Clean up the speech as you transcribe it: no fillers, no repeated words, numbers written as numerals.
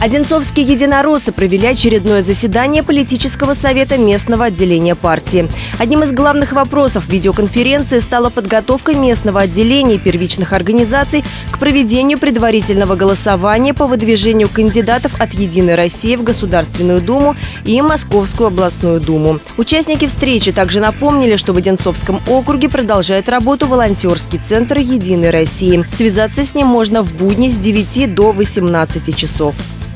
Одинцовские единороссы провели очередное заседание политического совета местного отделения партии. Одним из главных вопросов видеоконференции стала подготовка местного отделения первичных организаций к проведению предварительного голосования по выдвижению кандидатов от «Единой России» в Государственную Думу и Московскую областную думу. Участники встречи также напомнили, что в Одинцовском округе продолжает работу волонтерский центр «Единой России». Связаться с ним можно в будни с 9 до 18 часов.